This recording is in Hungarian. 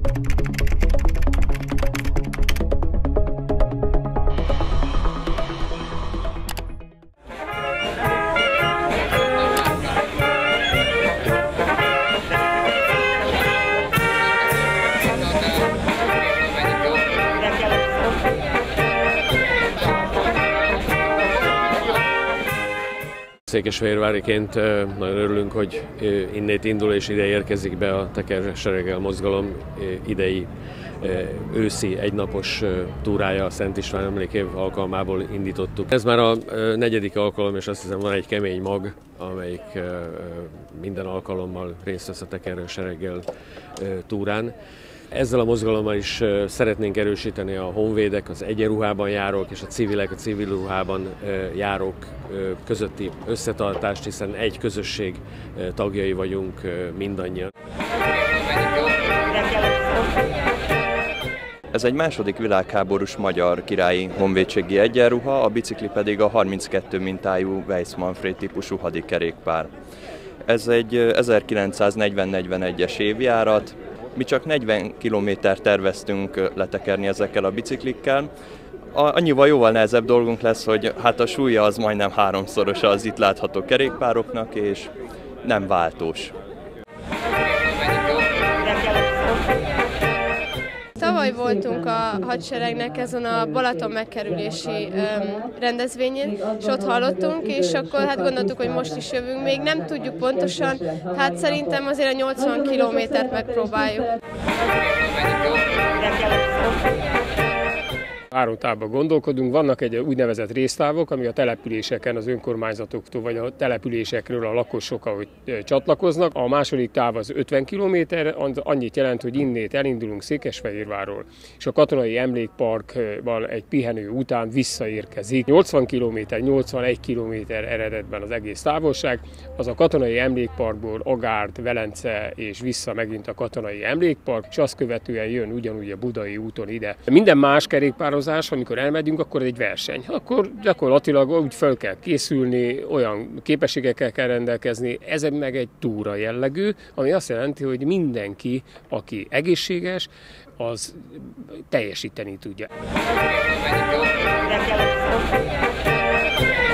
Székesfehérváriként nagyon örülünk, hogy innét indul és ide érkezik be a tekersereggel mozgalom idei őszi egynapos túrája a Szent István emlékév alkalmából indítottuk. Ez már a 4. alkalom, és azt hiszem van egy kemény mag, amelyik minden alkalommal részt vesz a tekersereggel túrán. Ezzel a mozgalommal is szeretnénk erősíteni a honvédek, az egyenruhában járók és a civilek, a civil ruhában járók közötti összetartást, hiszen egy közösség tagjai vagyunk mindannyian. Ez egy második világháborús magyar királyi honvédségi egyenruha, a bicikli pedig a 32 mintájú Weiss Manfred típusú hadikerékpár. Ez egy 1940-41-es évjárat. Mi csak 40 kilométert terveztünk letekerni ezekkel a biciklikkel. Annyival jóval nehezebb dolgunk lesz, hogy hát a súlya az majdnem 3-szorosa az itt látható kerékpároknak, és nem váltós. Tavaly voltunk a hadseregnek ezen a Balaton megkerülési rendezvényén, és ott hallottunk, és akkor hát gondoltuk, hogy most is jövünk. Még nem tudjuk pontosan, hát szerintem azért a 80 kilométert megpróbáljuk. 3 távban gondolkodunk, vannak egy úgynevezett résztávok, ami a településeken az önkormányzatoktól vagy a településekről a lakosok, ahogy csatlakoznak. A második táv az 50 km, annyit jelent, hogy innét elindulunk Székesfehérvárról, és a Katonai Emlékparkban egy pihenő után visszaérkezik. 80 km, 81 km eredetben az egész távolság, az a Katonai Emlékparkból Agárd, Velence és vissza megint a Katonai Emlékpark, és azt követően jön ugyanúgy a Budai úton ide. Minden más kerékpározás, amikor elmegyünk, akkor egy verseny. Akkor gyakorlatilag úgy fel kell készülni, olyan képességekkel kell rendelkezni, ez meg egy túra jellegű, ami azt jelenti, hogy mindenki, aki egészséges, az teljesíteni tudja.